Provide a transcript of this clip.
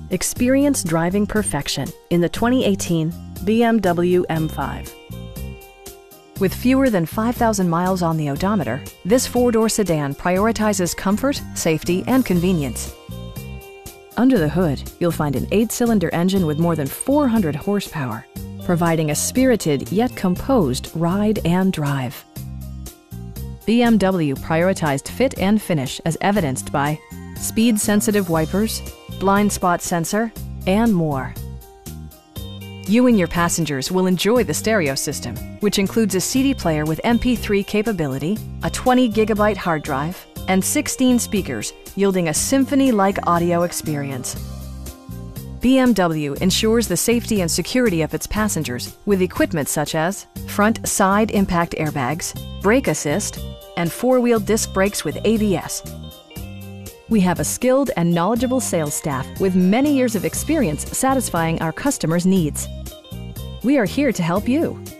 Experience driving perfection in the 2018 BMW M5. With fewer than 5,000 miles on the odometer, this four-door sedan prioritizes comfort, safety, and convenience. Under the hood, you'll find an 8-cylinder engine with more than 400 horsepower, providing a spirited yet composed ride and drive. BMW prioritized fit and finish as evidenced by speed-sensitive wipers, blind spot sensor, and more. You and your passengers will enjoy the stereo system, which includes a CD player with MP3 capability, a 20-gigabyte hard drive, and 16 speakers, yielding a symphony-like audio experience. BMW ensures the safety and security of its passengers with equipment such as front side impact airbags, brake assist, and four-wheel disc brakes with ABS. We have a skilled and knowledgeable sales staff with many years of experience satisfying our customers' needs. We are here to help you.